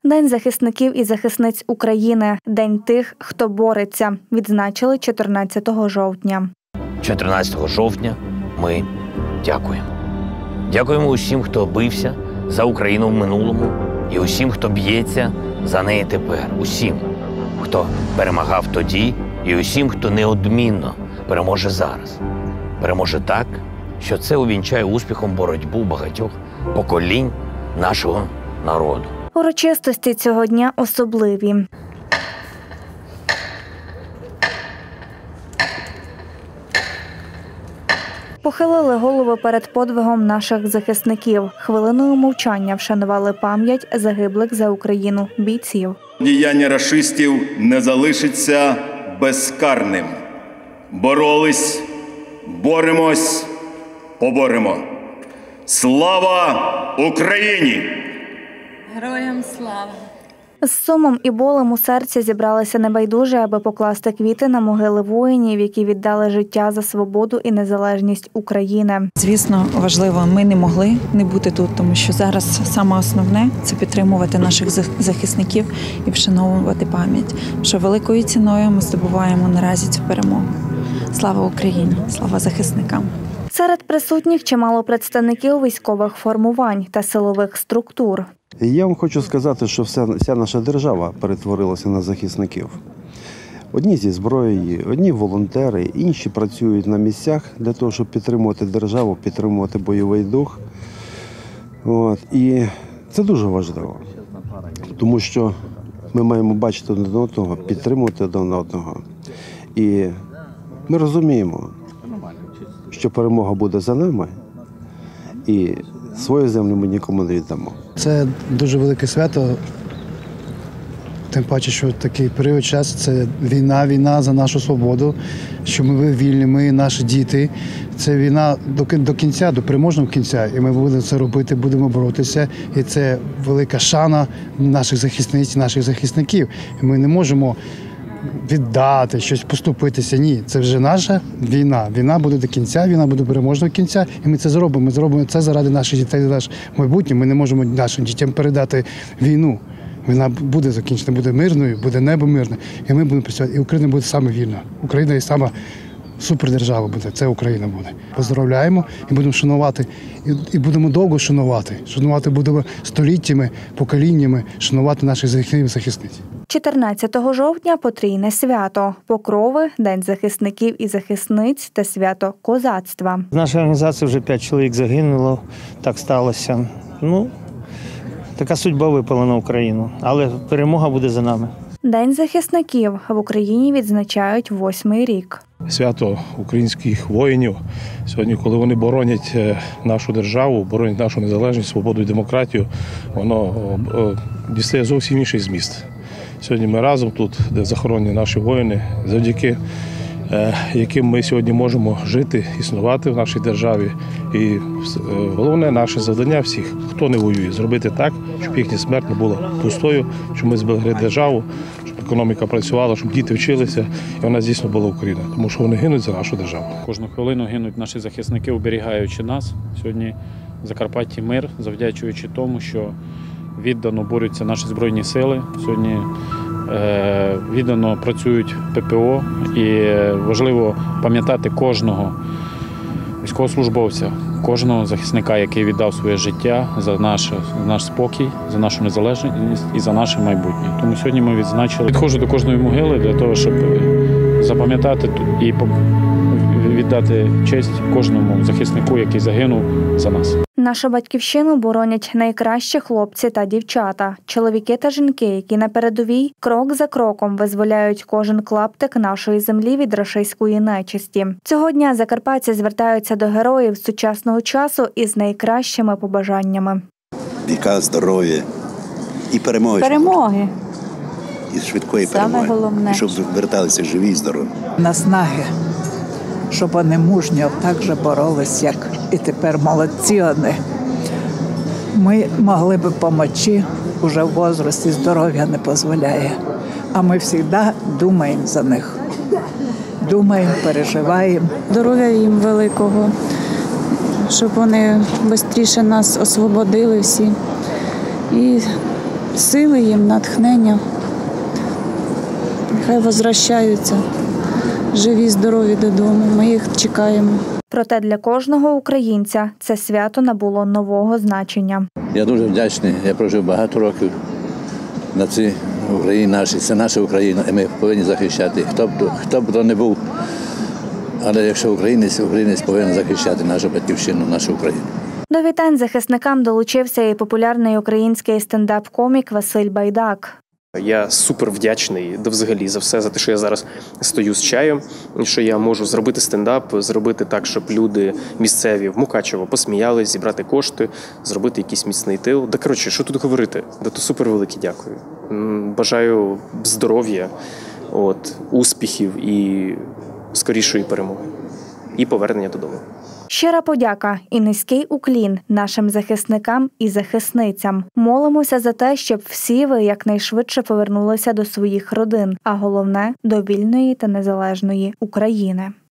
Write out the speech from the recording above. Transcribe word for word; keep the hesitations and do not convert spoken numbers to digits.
День захисників і захисниць України. День тих, хто бореться. Відзначили чотирнадцятого жовтня. чотирнадцятого жовтня ми дякуємо. Дякуємо усім, хто бився за Україну в минулому і усім, хто б'ється за неї тепер. Усім, хто перемагав тоді і усім, хто неодмінно переможе зараз. Переможе так, що це увінчає успіхом боротьбу багатьох поколінь нашого народу. Урочистості цього дня особливі. Похилили голови перед подвигом наших захисників. Хвилиною мовчання вшанували пам'ять загиблих за Україну бійців. Діяння рашистів не залишиться безкарним. Боролись, боремось, поборемо. Слава Україні! Героям слава! З сумом і болем у серці зібралися небайдужі, аби покласти квіти на могили воїнів, які віддали життя за свободу і незалежність України. Звісно, важливо, ми не могли не бути тут, тому що зараз саме основне – це підтримувати наших захисників і вшановувати пам'ять, що великою ціною ми здобуваємо наразі цю перемогу. Слава Україні! Слава захисникам! Серед присутніх чимало представників військових формувань та силових структур. Я вам хочу сказати, що вся, вся наша держава перетворилася на захисників. Одні зі зброєю, одні волонтери, інші працюють на місцях для того, щоб підтримувати державу, підтримувати бойовий дух. От. І це дуже важливо, тому що ми маємо бачити один одного, підтримувати один одного. І ми розуміємо, що перемога буде за нами, і свою землю ми нікому не віддамо. Це дуже велике свято, тим паче, що такий період часу – це війна, війна за нашу свободу, що ми вільні, ми, наші діти. Це війна до, до кінця, до переможного кінця, і ми будемо це робити, будемо боротися. І це велика шана наших захисниць, наших захисників. І ми не можемо віддати, щось поступитися. Ні, це вже наша війна. Війна буде до кінця, війна буде переможного кінця, і ми це зробимо. Ми зробимо це заради наших дітей, за наше майбутнє. Ми не можемо нашим дітям передати війну. Війна буде закінчена, буде мирною, буде небо мирне, і ми будемо працювати. І Україна буде саме вільна. Україна і сама супердержава буде, це Україна буде. Поздравляємо і будемо шанувати, і, і будемо довго шанувати. Шанувати будемо століттями, поколіннями, шанувати наших захисників і захисниць. чотирнадцятого жовтня – потрійне свято. Покрови, День захисників і захисниць та свято козацтва. В нашій організації вже п'ять чоловік загинуло, так сталося. Ну, така судьба випала на Україну, але перемога буде за нами. День захисників в Україні відзначають восьмий рік. Свято українських воїнів. Сьогодні, коли вони боронять нашу державу, боронять нашу незалежність, свободу і демократію, воно дістає зовсім інший зміст. Сьогодні ми разом тут, де захоронені наші воїни, завдяки яким ми сьогодні можемо жити, існувати в нашій державі. І головне наше завдання всіх, хто не воює, зробити так, щоб їхня смерть не була пустою, щоб ми зберегли державу, щоб економіка працювала, щоб діти вчилися, і вона дійсно була Україна, тому що вони гинуть за нашу державу. Кожну хвилину гинуть наші захисники, оберігаючи нас. Сьогодні в Закарпатті мир, завдячуючи тому, що віддано борються наші Збройні сили. Сьогодні е, віддано працюють ППО, і важливо пам'ятати кожного військовослужбовця, кожного захисника, який віддав своє життя за наш, наш спокій, за нашу незалежність і за наше майбутнє. Тому сьогодні ми відзначили. Підходжу до кожної могили для того, щоб запам'ятати і віддати честь кожному захиснику, який загинув за нас. Нашу батьківщину боронять найкращі хлопці та дівчата, чоловіки та жінки, які на передовій крок за кроком визволяють кожен клаптик нашої землі від рашистської нечисті. Цього дня закарпатці звертаються до героїв сучасного часу із найкращими побажаннями. Віка, здоров'я і перемоги. Перемоги. І швидкої Саме перемоги. головне. І щоб верталися живі і здорові. Наснаги, щоб вони мужньо так же боролись, як і тепер молодці вони. Ми могли б допомогти, вже в возрасті здоров'я не дозволяє. А ми завжди думаємо за них. Думаємо, переживаємо. Здоров'я їм великого, щоб вони швидше нас освободили всі. І сили їм, натхнення. Хай возвращаються живі, здорові додому. Ми їх чекаємо. Проте для кожного українця це свято набуло нового значення. Я дуже вдячний. Я прожив багато років на цій Україні нашій. Це наша Україна, і ми повинні захищати. Хто б, хто б то не був, але якщо українець, українець повинен захищати нашу батьківщину, нашу Україну. До вітань захисникам долучився і популярний український стендап-комік Василь Байдак. Я супер вдячний до взагалі за все, за те, що я зараз стою з чаєм, що я можу зробити стендап, зробити так, щоб люди місцеві в Мукачево посміялись, зібрати кошти, зробити якийсь міцний тил. Да, коротше, що тут говорити? Да, то супер велике дякую. Бажаю здоров'я, от, успіхів і скорішої перемоги. І повернення додому. Щира подяка і низький уклін нашим захисникам і захисницям. Молимося за те, щоб всі ви якнайшвидше повернулися до своїх родин, а головне – до вільної та незалежної України.